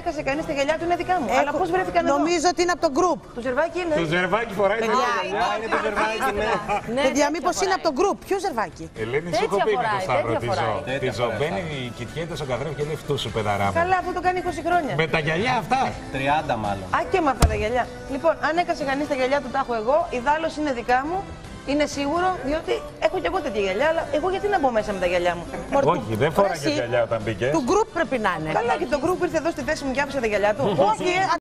έκασε κανείς τα γυαλιά του είναι δικά μου. Αλλά πώς βρέθηκαν εδώ? Νομίζω ότι είναι από το group. Το Ζερβάκι είναι. Το Ζερβάκι φοράει τα γυαλιά. Είναι το Ζερβάκι, ναι. Παιδιά, μήπως είναι από το group. Ποιο Ζερβάκι? Ελένη, σου έχω πει με το Σταύρο τη ζωμπαίνει, κοιτιέται στον καθρέφτη και λέει φτού σου παιδαρά. Καλά, αυτό το κάνει 20 χρόνια. Με τα γυαλιά αυτά. 30 μάλλον. Α, και με αυτά τα γυαλιά. Λοιπόν, αν έκασε κανείς τα γυαλιά του, τα έχω εγώ. Η δάλος είναι δικά μου. Είναι σίγουρο, διότι έχω και εγώ τέτοια γυαλιά, αλλά εγώ γιατί να μπω μέσα με τα γυαλιά μου? Όχι, δεν φοράγε γυαλιά όταν μπήκε. Του group πρέπει να είναι. Καλά, και το group ήρθε εδώ στη θέση μου και άφησε τα γυαλιά του. Όχι,